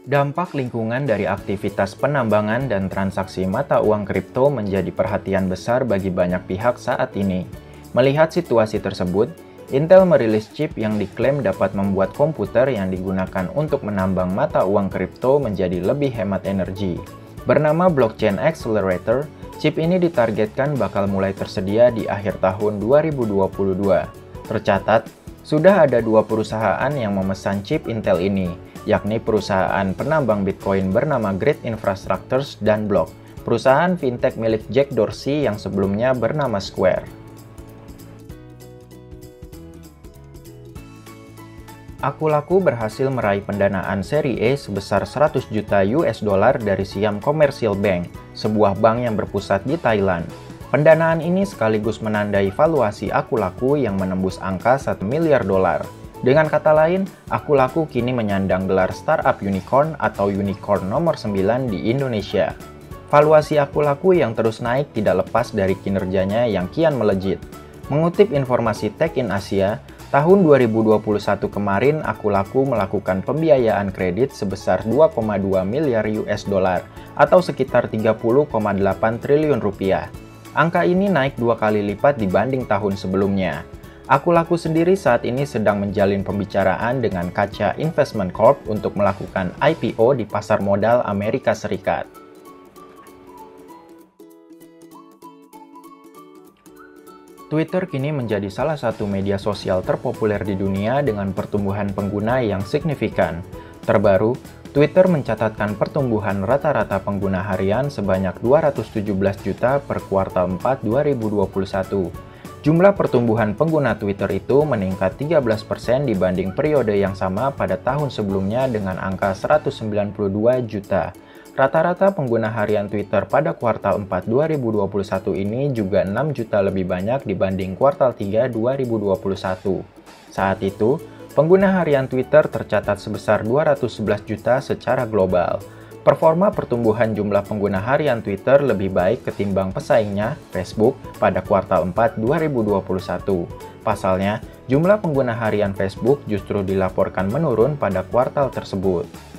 Dampak lingkungan dari aktivitas penambangan dan transaksi mata uang kripto menjadi perhatian besar bagi banyak pihak saat ini. Melihat situasi tersebut, Intel merilis chip yang diklaim dapat membuat komputer yang digunakan untuk menambang mata uang kripto menjadi lebih hemat energi. Bernama Blockchain Accelerator, chip ini ditargetkan bakal mulai tersedia di akhir tahun 2022. Tercatat, sudah ada 2 perusahaan yang memesan chip Intel ini, yakni perusahaan penambang Bitcoin bernama Grid Infrastructures dan Block, perusahaan fintech milik Jack Dorsey yang sebelumnya bernama Square. Akulaku berhasil meraih pendanaan seri E sebesar 100 juta US dollar dari Siam Commercial Bank, sebuah bank yang berpusat di Thailand. Pendanaan ini sekaligus menandai valuasi Akulaku yang menembus angka 1 miliar dolar. Dengan kata lain, Akulaku kini menyandang gelar startup unicorn atau unicorn nomor 9 di Indonesia. Valuasi Akulaku yang terus naik tidak lepas dari kinerjanya yang kian melejit. Mengutip informasi Tech in Asia, tahun 2021 kemarin Akulaku melakukan pembiayaan kredit sebesar 2,2 miliar US dollar atau sekitar 30,8 triliun rupiah. Angka ini naik 2 kali lipat dibanding tahun sebelumnya. Akulaku sendiri saat ini sedang menjalin pembicaraan dengan Kaca Investment Corp untuk melakukan IPO di pasar modal Amerika Serikat. Twitter kini menjadi salah satu media sosial terpopuler di dunia dengan pertumbuhan pengguna yang signifikan. Terbaru, Twitter mencatatkan pertumbuhan rata-rata pengguna harian sebanyak 217 juta per kuartal 4 2021. Jumlah pertumbuhan pengguna Twitter itu meningkat 13% dibanding periode yang sama pada tahun sebelumnya dengan angka 192 juta. Rata-rata pengguna harian Twitter pada kuartal 4 2021 ini juga 6 juta lebih banyak dibanding kuartal 3 2021. Saat itu, pengguna harian Twitter tercatat sebesar 211 juta secara global. Performa pertumbuhan jumlah pengguna harian Twitter lebih baik ketimbang pesaingnya, Facebook, pada kuartal 4 2021. Pasalnya, jumlah pengguna harian Facebook justru dilaporkan menurun pada kuartal tersebut.